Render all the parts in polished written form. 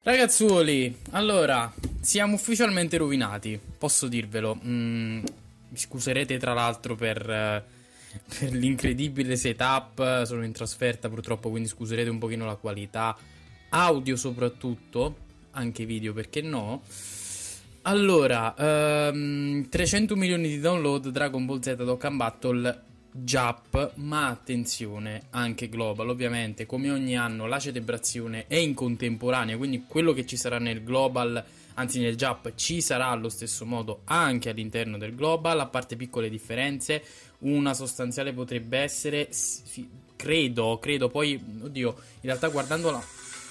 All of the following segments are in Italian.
Ragazzuoli, allora, siamo ufficialmente rovinati, posso dirvelo. Mi scuserete tra l'altro per l'incredibile setup, sono in trasferta purtroppo, quindi scuserete un pochino la qualità, audio soprattutto, anche video perché no. Allora, 300 milioni di download Dragon Ball Z Dokkan Battle Jap, ma attenzione, anche global. Ovviamente, come ogni anno, la celebrazione è in contemporanea, quindi quello che ci sarà nel global, anzi nel Jap, ci sarà allo stesso modo anche all'interno del global, a parte piccole differenze. Una sostanziale potrebbe essere, sì, credo, poi, oddio, in realtà guardandola,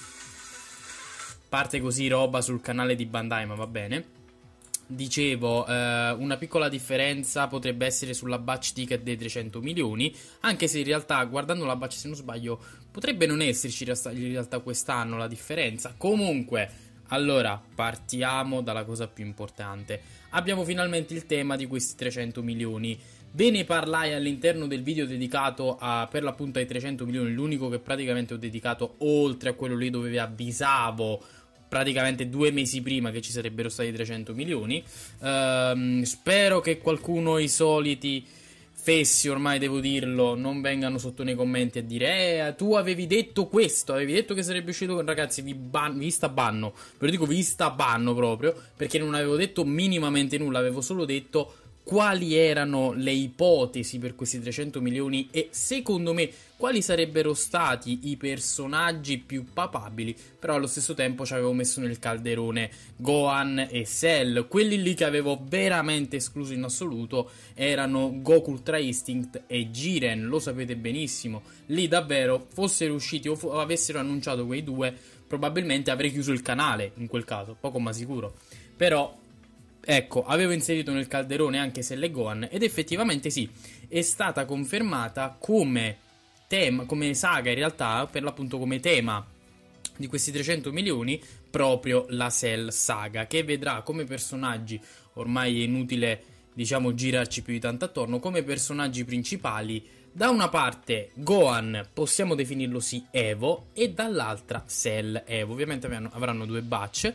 parte così roba sul canale di Bandai, ma va bene. Dicevo, una piccola differenza potrebbe essere sulla batch ticket dei 300 milioni, anche se in realtà, guardando la batch, se non sbaglio, potrebbe non esserci in realtà quest'anno la differenza. Comunque, allora, partiamo dalla cosa più importante. Abbiamo finalmente il tema di questi 300 milioni. Ve ne parlai all'interno del video dedicato per l'appunto ai 300 milioni, l'unico che praticamente ho dedicato oltre a quello lì dove vi avvisavo praticamente 2 mesi prima che ci sarebbero stati 300 milioni. Spero che qualcuno, i soliti fessi, ormai devo dirlo, non vengano sotto nei commenti a dire tu avevi detto questo, avevi detto che sarebbe uscito. Ragazzi, vi sta banno, ve lo dico, vi sta banno proprio, perché non avevo detto minimamente nulla, avevo solo detto quali erano le ipotesi per questi 300 milioni e secondo me quali sarebbero stati i personaggi più papabili. Però allo stesso tempo ci avevo messo nel calderone Gohan e Cell. Quelli lì che avevo veramente escluso in assoluto erano Goku Ultra Instinct e Jiren, lo sapete benissimo. Lì davvero, fossero usciti o avessero annunciato quei due, probabilmente avrei chiuso il canale in quel caso, poco ma sicuro. Però ecco, avevo inserito nel calderone anche Cell e Gohan ed effettivamente sì, è stata confermata come tema, come saga in realtà, per l'appunto come tema di questi 300 milioni, proprio la Cell saga, che vedrà come personaggi, ormai è inutile diciamo girarci più di tanto attorno, come personaggi principali, da una parte Gohan, possiamo definirlo sì Evo, e dall'altra Cell Evo, ovviamente avranno due batch.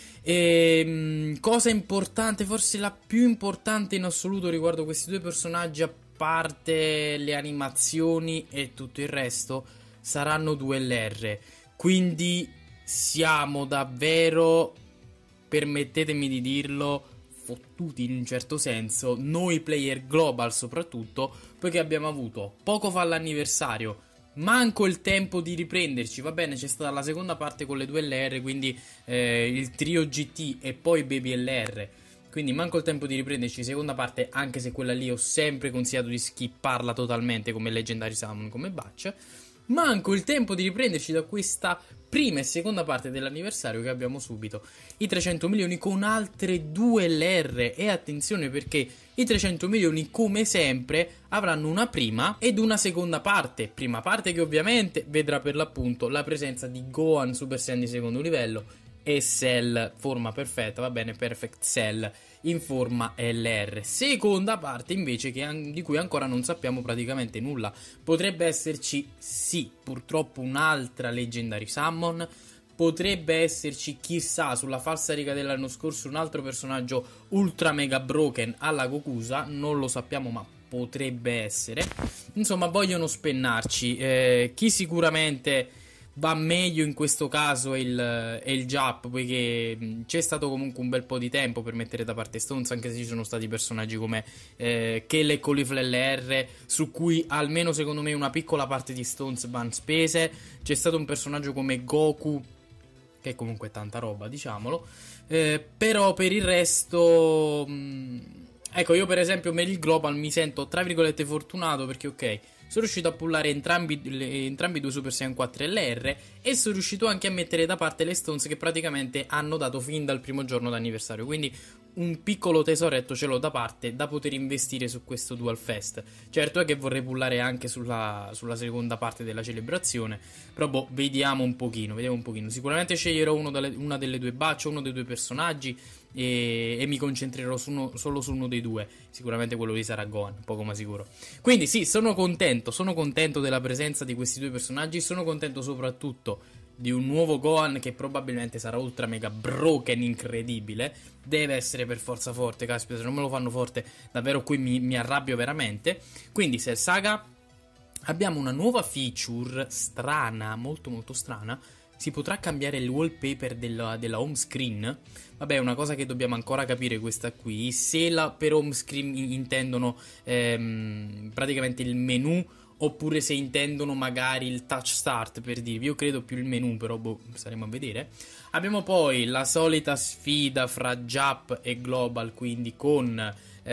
Cosa importante, forse la più importante in assoluto riguardo questi due personaggi, a parte le animazioni e tutto il resto, saranno 2 LR. Quindi siamo davvero, permettetemi di dirlo, fottuti in un certo senso, noi player global soprattutto, poiché abbiamo avuto poco fa l'anniversario, manco il tempo di riprenderci. Va bene, c'è stata la seconda parte con le 2 LR, quindi il trio GT e poi Baby LR, quindi manco il tempo di riprenderci seconda parte, anche se quella lì ho sempre consigliato di skipparla totalmente come Legendary Summon, come batch. Manco il tempo di riprenderci da questa prima e seconda parte dell'anniversario che abbiamo subito i 300 milioni con altre 2 LR. E attenzione, perché i 300 milioni come sempre avranno una prima ed una seconda parte. Prima parte che ovviamente vedrà per l'appunto la presenza di Gohan Super Saiyan di secondo livello e Cell forma perfetta, va bene, Perfect Cell in forma LR. Seconda parte invece di cui ancora non sappiamo praticamente nulla. Potrebbe esserci sì, purtroppo un'altra Legendary Summon, potrebbe esserci chissà sulla falsa riga dell'anno scorso un altro personaggio ultra mega broken alla Gokusa, non lo sappiamo ma potrebbe essere. Insomma, vogliono spennarci. Chi sicuramente va meglio in questo caso è il Jap, poiché c'è stato comunque un bel po' di tempo per mettere da parte Stones, anche se ci sono stati personaggi come Kale e Caulifla LR, su cui almeno secondo me una piccola parte di Stones van spese. C'è stato un personaggio come Goku, che comunque è tanta roba, diciamolo, però per il resto ecco, io per esempio per il Global mi sento tra virgolette fortunato, perché ok, sono riuscito a pullare entrambi i due Super Saiyan 4 LR e sono riuscito anche a mettere da parte le Stones che praticamente hanno dato fin dal primo giorno d'anniversario, quindi un piccolo tesoretto ce l'ho da parte da poter investire su questo Dual Fest. Certo è che vorrei pullare anche sulla seconda parte della celebrazione, però boh, vediamo un pochino. Sicuramente sceglierò una delle due batch, uno dei due personaggi, e mi concentrerò solo su uno dei due. Sicuramente quello lì sarà Gohan, poco ma sicuro. Quindi sì, sono contento della presenza di questi due personaggi, sono contento soprattutto di un nuovo Gohan che probabilmente sarà ultra mega broken, incredibile. Deve essere per forza forte, caspita, se non me lo fanno forte davvero qui mi arrabbio veramente. Quindi Cell Saga, abbiamo una nuova feature strana, molto molto strana. Si potrà cambiare il wallpaper della home screen. Vabbè, è una cosa che dobbiamo ancora capire questa qui. Se per home screen intendono praticamente il menu, oppure se intendono magari il touch start, per dirvi. Io credo più il menu, però boh, staremo a vedere. Abbiamo poi la solita sfida fra Jap e Global, quindi con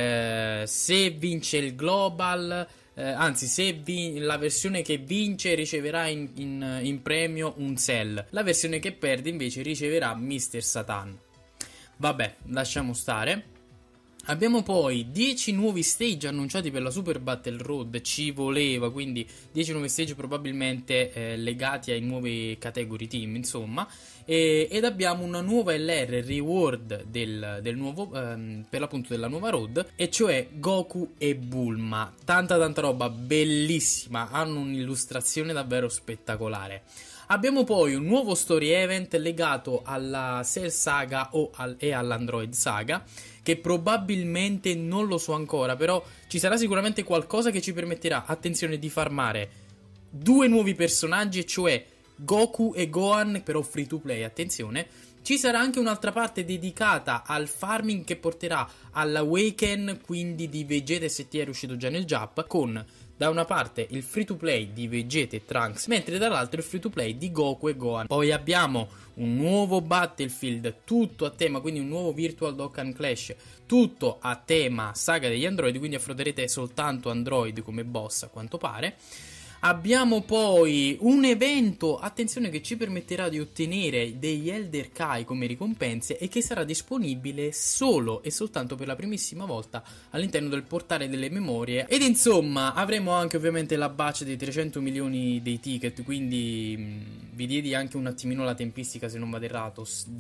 se vince il Global, anzi se la versione che vince riceverà in premio un Cell, la versione che perde invece riceverà Mr. Satan. Vabbè, lasciamo stare. Abbiamo poi 10 nuovi stage annunciati per la Super Battle Road, ci voleva, quindi 10 nuovi stage probabilmente legati ai nuovi category team, insomma, ed abbiamo una nuova LR reward del nuovo, per l'appunto della nuova road, e cioè Goku e Bulma. Tanta roba, bellissima, hanno un'illustrazione davvero spettacolare. Abbiamo poi un nuovo story event legato alla Cell Saga e all'Android Saga, che probabilmente non lo so ancora, però ci sarà sicuramente qualcosa che ci permetterà, attenzione, di farmare 2 nuovi personaggi, e cioè Goku e Gohan, però free to play, attenzione. Ci sarà anche un'altra parte dedicata al farming che porterà all'Awaken, quindi di Vegeta STR uscito già nel Jap, con da una parte il free to play di Vegeta e Trunks, mentre dall'altro il free to play di Goku e Gohan. Poi abbiamo un nuovo Battlefield tutto a tema, quindi un nuovo Virtual Dokkan Clash tutto a tema saga degli android, quindi affronterete soltanto android come boss a quanto pare. Abbiamo poi un evento, attenzione, che ci permetterà di ottenere degli Elder Kai come ricompense e che sarà disponibile solo e soltanto per la primissima volta all'interno del portale delle memorie. Ed insomma avremo anche ovviamente la batch dei 300 milioni dei ticket, quindi vi diedi anche un attimino la tempistica, se non vado errato,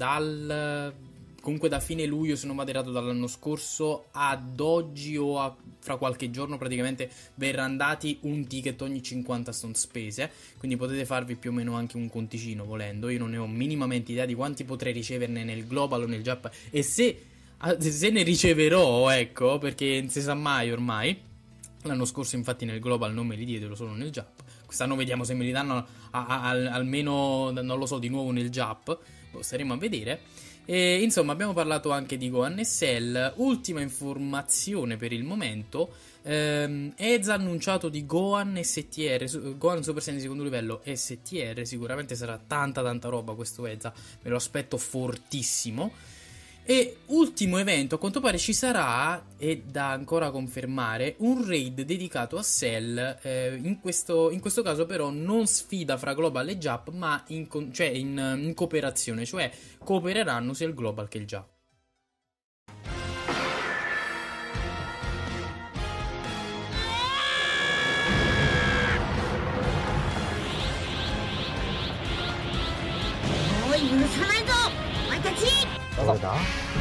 comunque da fine luglio, se non vado errato, dall'anno scorso ad oggi o fra qualche giorno praticamente verranno dati un ticket ogni 50 stone spese, quindi potete farvi più o meno anche un conticino volendo. Io non ne ho minimamente idea di quanti potrei riceverne nel global o nel Jap, e se ne riceverò, ecco, perché non si sa mai ormai. L'anno scorso infatti nel global non me li diedero, solo nel Jap. Quest'anno vediamo se me li danno almeno, non lo so, di nuovo nel Jap. Staremo a vedere. E, insomma, abbiamo parlato anche di Gohan e Cell. Ultima informazione per il momento: EZA ha annunciato di Gohan STR, Gohan Super Saiyan di secondo livello STR. Sicuramente sarà tanta roba questo EZA, me lo aspetto fortissimo. E ultimo evento, a quanto pare ci sarà, è da ancora confermare, un raid dedicato a Cell, in questo caso però non sfida fra Global e Jap, ma in cooperazione, cioè coopereranno sia il Global che il Jap. Cosa?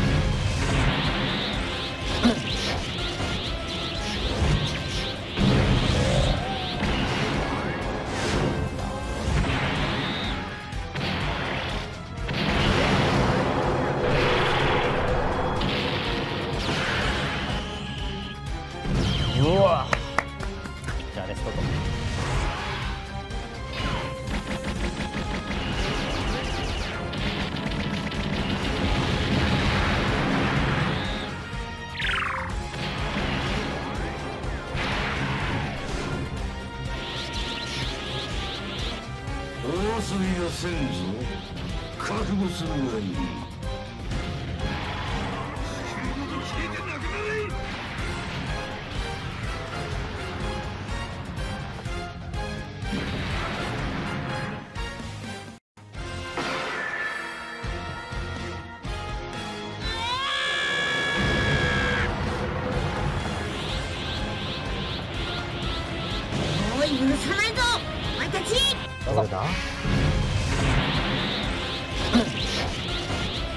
じゃあレストと。 争いはせんぞ。覚悟するがいい。 おい、許さないぞ、お前たち。どうだ？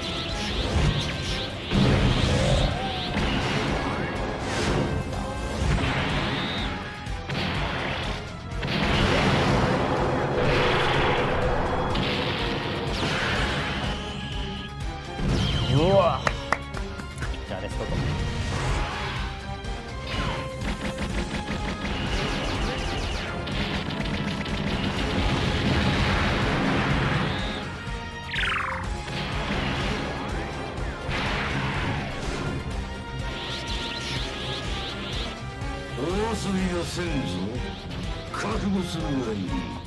うわ、じゃあレストと。 大遊びはせんぞ。覚悟するがいい。